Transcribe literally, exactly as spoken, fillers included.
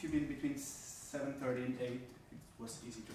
if you've been between seven thirty and eight, it was easy to